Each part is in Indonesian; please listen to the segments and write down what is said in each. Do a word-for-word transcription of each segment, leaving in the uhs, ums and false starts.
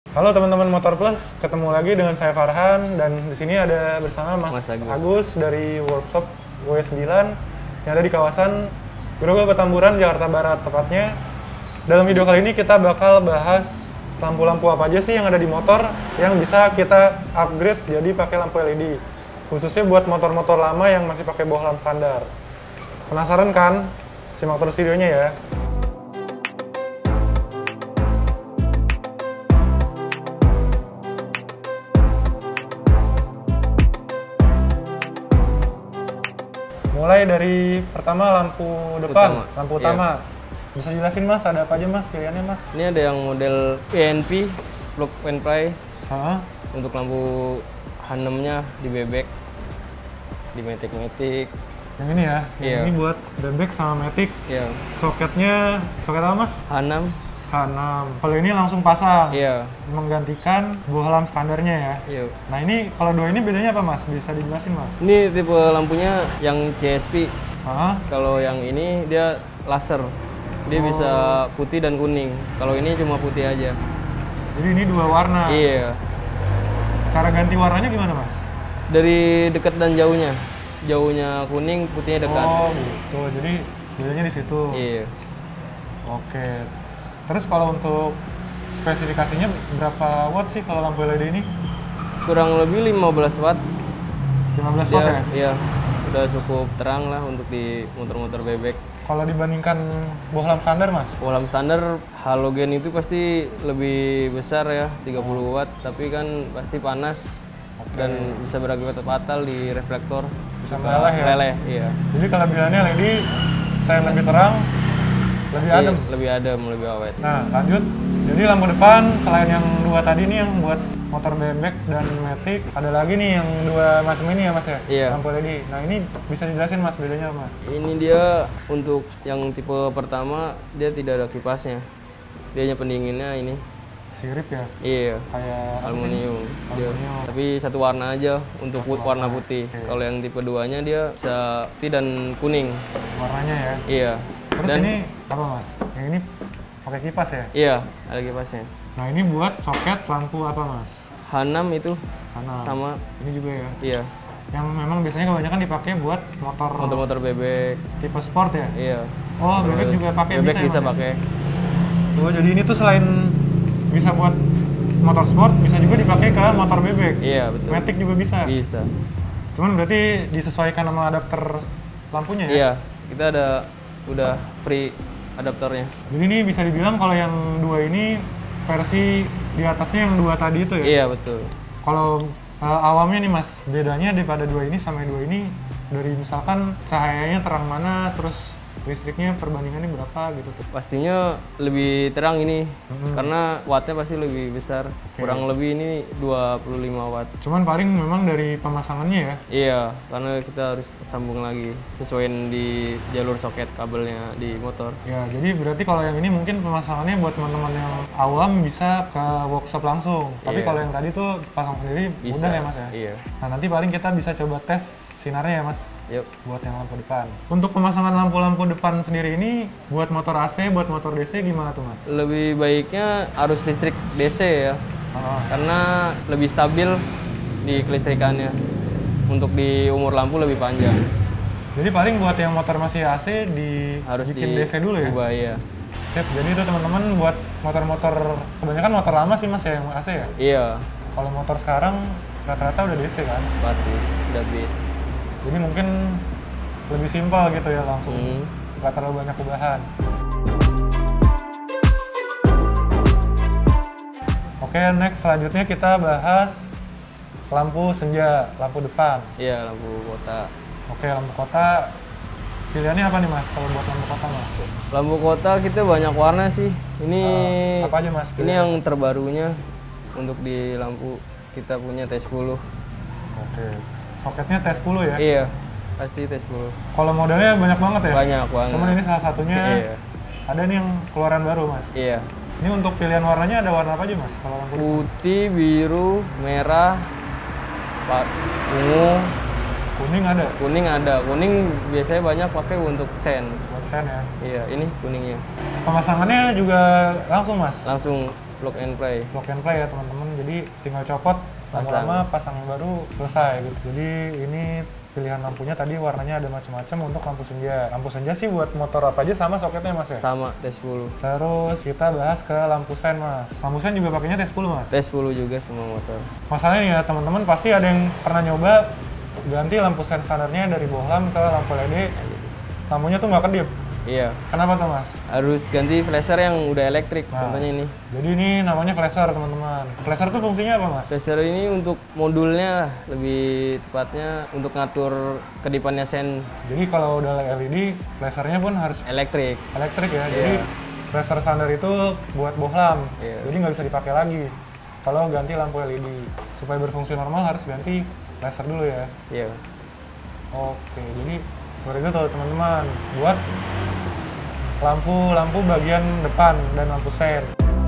Halo teman-teman Motor Plus, ketemu lagi dengan saya Farhan dan di sini ada bersama Mas, Mas Agus. Agus dari workshop W sembilan yang ada di kawasan Grogol Petamburan, Jakarta Barat tepatnya. Dalam video kali ini kita bakal bahas lampu-lampu apa aja sih yang ada di motor yang bisa kita upgrade jadi pakai lampu L E D. Khususnya buat motor-motor lama yang masih pakai bohlam standar. Penasaran kan? Simak terus videonya ya. Mulai dari pertama lampu depan, Utama. lampu Iya. utama. Bisa jelasin Mas, ada apa aja Mas pilihannya Mas? Ini ada yang model P N P, plug and play. Hah? Untuk lampu H enam-nya di bebek, di matic-matic. Yang ini ya, yang Iya. ini buat bebek sama matic. Iya, Soketnya, soket apa Mas? H enam. H enam. Kalau ini langsung pasang, Iya, menggantikan bohlam standarnya ya. iya. Nah ini, kalau dua ini bedanya apa Mas? Bisa dijelasin Mas? Ini tipe lampunya yang C S P. Hah? Kalau yang ini dia laser. Dia Oh. bisa putih dan kuning. Kalau ini cuma putih aja. Jadi ini dua warna. Iya. Cara ganti warnanya gimana Mas? Dari dekat dan jauhnya. Jauhnya kuning, putihnya dekat. Oh gitu, jadi bedanya di situ. Iya. Oke. Terus kalau untuk spesifikasinya berapa watt sih kalau lampu L E D ini? Kurang lebih lima belas watt. lima belas watt Dia, ya? iya, udah cukup terang lah untuk di motor-motor bebek. Kalau dibandingkan bohlam standar Mas? Bohlam standar halogen itu pasti lebih besar ya, tiga puluh watt, tapi kan pasti panas. Oke. Dan bisa berakibat fatal di reflektor. Bisa Suka meleleh ya? meleleh, iya. Jadi kelebihannya L E D selain lebih terang, lebih Pasti adem. Lebih adem, lebih awet. Nah lanjut, jadi lampu depan selain yang dua tadi nih yang buat motor bebek dan matic, ada lagi nih yang dua macam ini ya Mas ya? Iya. Lampu L E D. Nah ini bisa dijelasin Mas bedanya apa, Mas? Ini dia untuk yang tipe pertama, dia tidak ada kipasnya. Dia hanya pendinginnya ini. Sirip ya? Iya. Kayak Aluminium. Dia- Aluminium. tapi satu warna aja untuk Satu put- warna warna, putih. oke. Kalau yang tipe duanya dia bisa putih dan kuning. warnanya ya. Iya. Terus dan ini apa Mas? Yang ini pakai kipas ya? iya, ada kipasnya. Nah ini buat soket lampu apa Mas? H enam itu Karena sama, ini juga ya. iya, Yang memang biasanya kebanyakan dipakai buat motor motor-motor bebek. tipe sport ya? Iya. Oh bebek Terus juga pakai bebek bisa, bisa ya, Mas, ya? pakai. Oh jadi ini tuh selain bisa buat motor sport, bisa juga dipakai ke motor bebek. Iya, betul. Matic juga bisa. Bisa. Cuman berarti disesuaikan sama adapter lampunya ya? Iya, kita ada udah free adaptornya. Jadi ini bisa dibilang kalau yang dua ini versi di atasnya yang dua tadi itu ya? Iya, betul. Kalau uh, awamnya nih Mas, bedanya daripada dua ini sama yang dua ini dari misalkan cahayanya terang mana, terus listriknya perbandingannya berapa gitu tuh? Pastinya lebih terang ini Hmm. karena wattnya pasti lebih besar. Kurang lebih ini dua puluh lima watt. Cuman paling memang dari pemasangannya ya? Iya, karena kita harus sambung lagi sesuaiin di jalur soket kabelnya di motor. Ya, jadi berarti kalau yang ini mungkin pemasangannya buat teman-teman yang awam bisa ke workshop langsung. Tapi Iya. kalau yang tadi tuh pasang sendiri Bisa. mudah ya Mas ya? Iya. Nah nanti paling kita bisa coba tes sinarnya ya Mas, Yuk. buat yang lampu depan. Untuk pemasangan lampu-lampu depan sendiri ini buat motor A C, buat motor D C gimana tuh Mas? Lebih baiknya arus listrik D C ya, Oh, karena lebih stabil di kelistrikannya. Untuk di umur lampu lebih panjang. jadi paling buat yang motor masih A C di Harus bikin di D C dulu ya? ubah, iya. Sip, jadi itu teman-teman buat motor-motor, kebanyakan motor lama sih Mas ya yang A C ya? Iya, Kalau motor sekarang rata-rata udah D C kan? pasti udah bit. Jadi mungkin lebih simpel gitu ya langsung, Hmm. nggak terlalu banyak ubahan. Oke, next selanjutnya kita bahas lampu senja, lampu depan. Iya, lampu kota. Oke, lampu kota, pilihannya apa nih Mas kalau buat lampu kota Mas? Lampu kota kita banyak warna sih. Ini Eh, apa aja Mas? ini pilihannya? yang terbarunya untuk di lampu kita punya T sepuluh. Oke, soketnya T sepuluh ya? Iya, pasti T sepuluh. Kalau modelnya banyak banget ya? Banyak banget. Cuman ini salah satunya Iya. ada nih yang keluaran baru Mas. Iya. Ini untuk pilihan warnanya ada warna apa aja Mas? Kalau lampu depan? Putih, biru, merah, pa- ungu, Kuning ada? kuning ada. Kuning biasanya banyak pakai untuk sen. Buat sen ya? Iya, ini kuningnya. Pemasangannya juga langsung Mas? Langsung plug and play. Plug and play ya teman-teman. Jadi tinggal copot, lama-lama pasang yang baru selesai gitu. Jadi ini pilihan lampunya tadi warnanya ada macam-macam untuk lampu senja. Lampu senja sih buat motor apa aja sama soketnya Mas ya? Sama T sepuluh. Terus kita bahas ke lampu sen Mas. Lampu sen juga pakainya T sepuluh Mas? T sepuluh juga semua motor. Masalahnya nih ya teman-teman pasti ada yang pernah nyoba ganti lampu sen standarnya dari bohlam ke lampu L E D. Lampunya tuh nggak kedip. Iya. Kenapa tuh Mas? Harus ganti flasher yang udah elektrik, Nah, contohnya ini. Jadi ini namanya flasher teman-teman. Flasher tuh fungsinya apa Mas? Flasher ini untuk modulnya, lebih tepatnya untuk ngatur kedipannya sen. Jadi kalau udah L E D, flashernya pun harus Elektrik. elektrik ya. Iya. Jadi flasher standar itu buat bohlam. Iya. Jadi nggak bisa dipakai lagi. Kalau ganti lampu L E D supaya berfungsi normal harus ganti flasher dulu ya. Iya. Oke, jadi seperti itu tuh teman-teman buat lampu-lampu bagian depan dan lampu sen.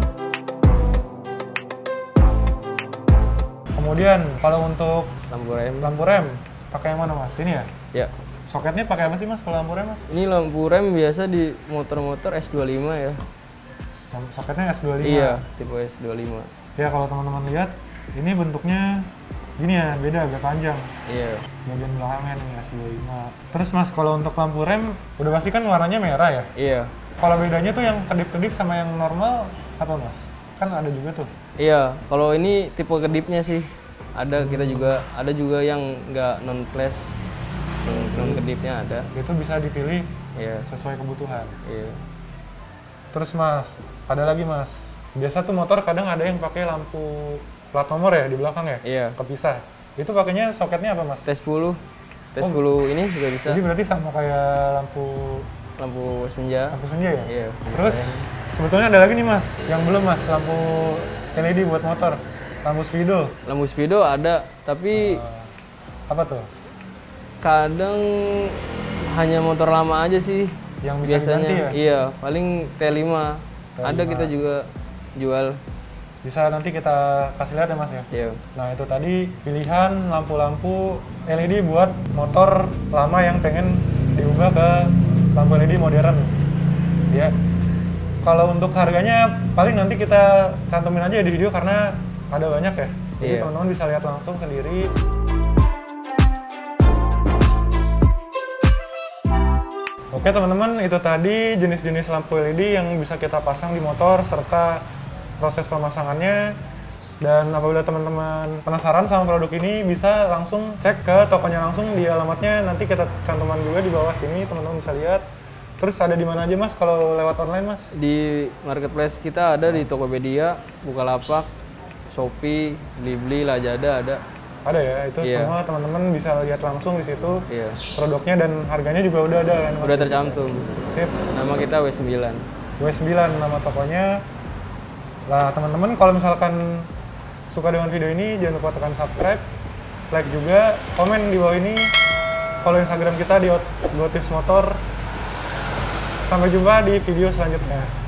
Kemudian kalau untuk Lampu rem. lampu rem pakai yang mana Mas? Ini ya? Ya. Soketnya pakai apa sih Mas kalau lampu rem Mas? Ini lampu rem biasa di motor-motor S dua puluh lima ya. Soketnya S dua puluh lima. Iya, tipe S dua puluh lima. Ya kalau teman-teman lihat ini bentuknya gini ya, beda agak panjang. Iya. Bagian belakangnya nih S dua puluh lima. Terus Mas kalau untuk lampu rem udah pasti kan warnanya merah ya? Iya. Kalau bedanya tuh yang kedip-kedip sama yang normal apa Mas? Kan ada juga tuh. Iya, kalau ini tipe kedipnya sih. Ada kita juga ada juga yang nggak non flash, non kedipnya ada. Itu bisa dipilih Iya. sesuai kebutuhan. Iya. Terus Mas, ada lagi Mas. Biasa tuh motor kadang ada yang pakai lampu plat nomor ya di belakang ya? Iya. Kepisah. Itu pakainya soketnya apa Mas? T sepuluh. T sepuluh ini juga bisa. Jadi berarti sama kayak lampu Lampu senja. lampu senja ya? Iya. Terus sebetulnya ada lagi nih Mas, yang belum Mas, lampu L E D buat motor. Lampu speedo. Lampu speedo ada, tapi Uh, apa tuh? kadang hanya motor lama aja sih. Yang bisa Biasanya. diganti ya? Iya, paling T lima. T lima. Ada kita juga jual. Bisa nanti kita kasih lihat ya Mas ya? Iya. Nah itu tadi pilihan lampu-lampu L E D buat motor lama yang pengen diubah ke lampu L E D modern. Ya. Kalau untuk harganya paling nanti kita cantumin aja di video karena ada banyak ya. Jadi Iya. teman-teman bisa lihat langsung sendiri. Oke teman-teman, itu tadi jenis-jenis lampu L E D yang bisa kita pasang di motor serta proses pemasangannya. Dan apabila teman-teman penasaran sama produk ini, bisa langsung cek ke tokonya langsung di alamatnya. Nanti kita cantuman juga di bawah sini, teman-teman bisa lihat. Terus ada di mana aja Mas kalau lewat online Mas? Di marketplace kita ada di Tokopedia, Bukalapak, Shopee, Blibli, Lazada ada. Ada ya, itu Iya. semua teman-teman bisa lihat langsung di situ. Iya. Produknya dan harganya juga udah ada kan Mas? Udah tercantum. Sip. Nama kita W sembilan. W sembilan nama tokonya. Lah teman-teman kalau misalkan suka dengan video ini jangan lupa tekan subscribe, like juga, komen di bawah ini, follow Instagram kita di Go Tips Motor. Sampai jumpa di video selanjutnya.